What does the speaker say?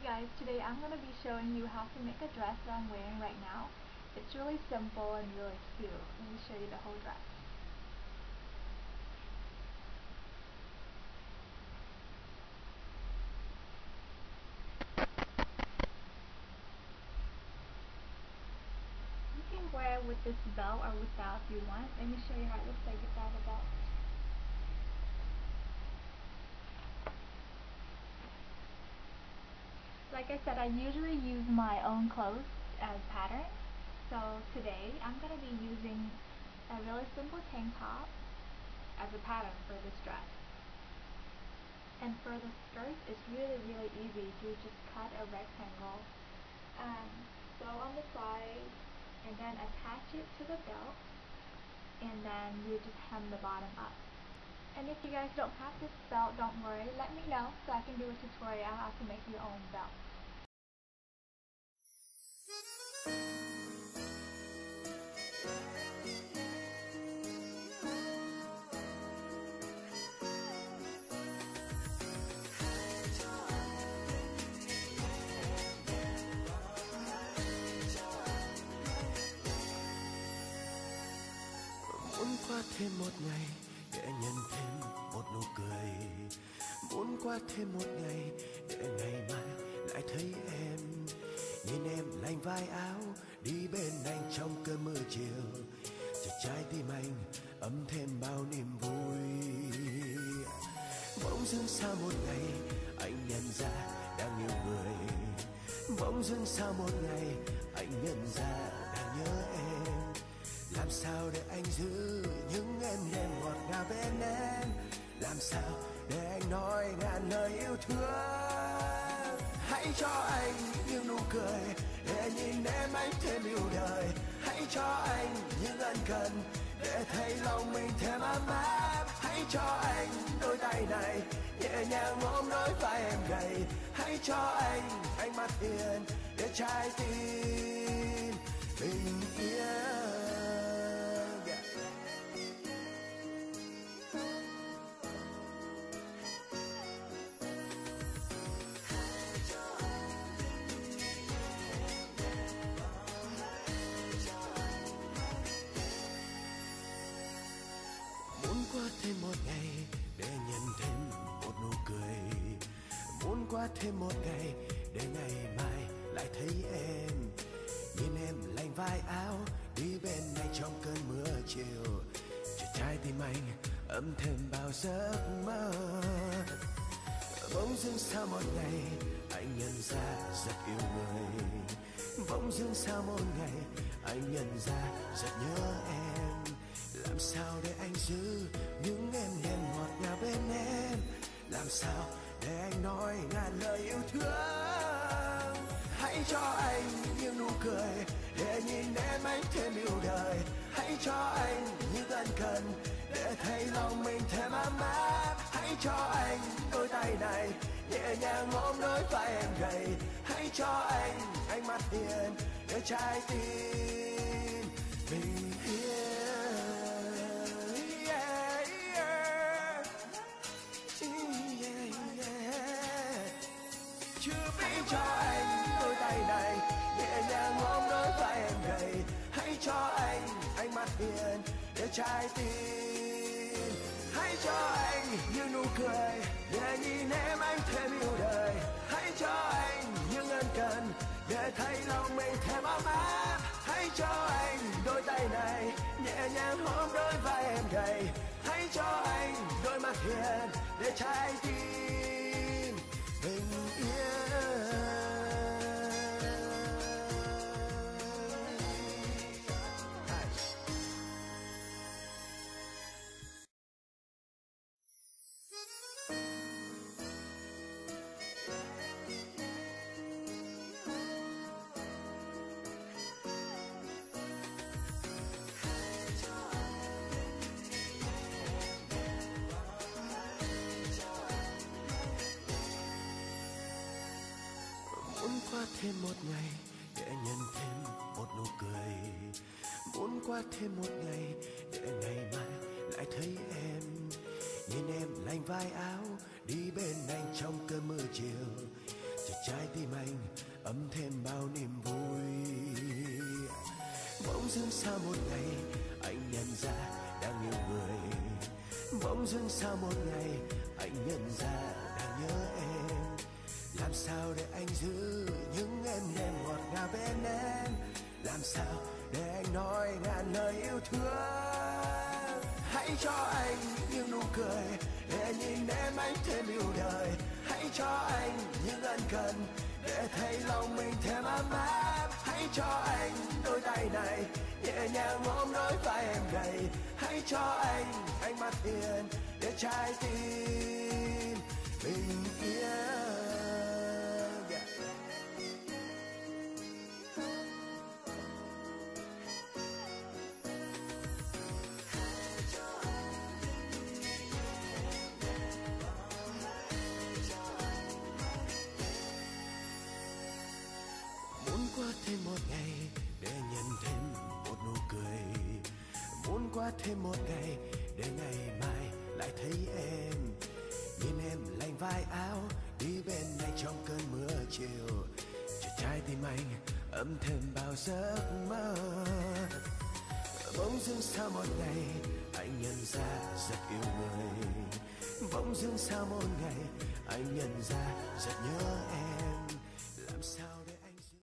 guys, today I'm going to be showing you how to make a dress that I'm wearing right now. It's really simple and really cute. Let me show you the whole dress. You can wear it with this belt or without if you want. Let me show you how it looks like without a belt. Like I said, I usually use my own clothes as patterns. So today I'm going to be using a really simple tank top as a pattern for this dress. And for the skirt, it's really easy. You just cut a rectangle and sew on the side and then attach it to the belt, and then you just hem the bottom up. And if you guys don't have this belt, don't worry, let me know so I can do a tutorial on how to make your own belt. Muốn qua thêm một ngày để nhận thêm một nụ cười, muốn qua thêm một ngày để ngày mai lại thấy em, nhìn em lành vai áo đi bên anh trong cơn mưa chiều, cho trái tim anh ấm thêm bao niềm vui. Bỗng dưng sau một ngày anh nhận ra đang yêu người, bỗng dưng sau một ngày anh nhận ra đang nhớ em. Làm sao để anh giữ những em ngọt ngào bên em, làm sao để anh nói ngàn lời yêu thương. Hãy cho anh những nụ cười để nhìn em anh thêm yêu đời, hãy cho anh những ân cần để thấy lòng mình thêm ấm áp. Hãy cho anh đôi tay này nhẹ nhàng ôm đôi vai em gầy, hãy cho anh ánh mắt hiền để trái tim bình yên. Muốn qua thêm một ngày để nhận thêm một nụ cười, muốn qua thêm một ngày để ngày mai lại thấy em, nhìn em lành vai áo đi bên anh trong cơn mưa chiều, cho trái tim anh ấm thêm bao giấc mơ. Bỗng dưng sau một ngày anh nhận ra rất yêu người, bỗng dưng sau một ngày anh nhận ra rất nhớ em. Làm sao để anh giữ những em ngọt ngào bên em, làm sao để anh nói ngàn lời yêu thương. Hãy cho anh những nụ cười để nhìn em anh thêm yêu đời, hãy cho anh những ân cần để thấy lòng mình thêm ấm áp. Hãy cho anh đôi tay này nhẹ nhàng ôm đôi vai em gầy, hãy cho anh ánh mắt hiền để trái tim bình yên. Hãy cho anh đôi tay này nhẹ nhàng ôm đôi vai em gầy, hãy cho anh ánh mắt hiền để trái tim. Hãy cho anh những nụ cười để nhìn em anh thêm yêu đời, hãy cho anh những ân cần để thấy lòng mình thêm ấm áp. Hãy cho anh đôi tay này nhẹ nhàng ôm đôi vai em gầy, hãy cho anh đôi mắt hiền để trái tim bình yên. Muốn qua thêm một ngày để nhận thêm một nụ cười, muốn qua thêm một ngày để ngày mai lại thấy em, nhìn em lành vai áo đi bên anh trong cơn mưa chiều, cho trái tim anh ấm thêm bao niềm vui. Bỗng dưng sau một ngày anh nhận ra đang yêu người. Bỗng dưng sau một ngày anh nhận ra đang nhớ em. Làm sao để anh giữ những êm đềm ngọt ngào bên em? Làm sao để anh nói ngàn lời yêu thương? Hãy cho anh những nụ cười để nhìn em anh thêm yêu đời. Hãy cho anh những ân cần để thấy lòng mình thêm ấm áp. Hãy cho anh đôi tay này nhẹ nhàng ôm đôi vai em gầy. Hãy cho anh ánh mắt hiền để trái tim bình yên. Muốn qua thêm một ngày để nhận thêm một nụ cười. Muốn qua thêm một ngày để ngày mai lại thấy em. Nhìn em lành vai áo đi bên anh trong cơn mưa chiều. Cho trái tim anh ấm thêm bao giấc mơ. Bỗng dưng sau một ngày anh nhận ra rất yêu người. Bỗng dưng sau một ngày anh nhận ra rất nhớ em.